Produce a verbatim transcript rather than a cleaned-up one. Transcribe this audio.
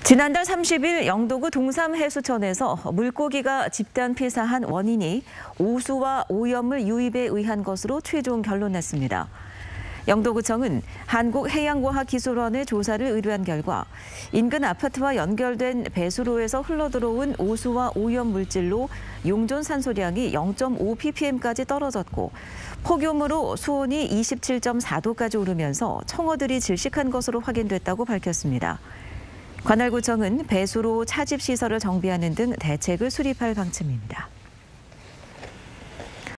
지난달 삼십 일 영도구 동삼해수천에서 물고기가 집단 폐사한 원인이 오수와 오염물 유입에 의한 것으로 최종 결론났습니다. 영도구청은 한국해양과학기술원에 조사를 의뢰한 결과 인근 아파트와 연결된 배수로에서 흘러들어온 오수와 오염 물질로 용존 산소량이 영 점 오 ppm까지 떨어졌고 폭염으로 수온이 이십칠 점 사 도까지 오르면서 청어들이 질식한 것으로 확인됐다고 밝혔습니다. 관할구청은 배수로 차집 시설을 정비하는 등 대책을 수립할 방침입니다.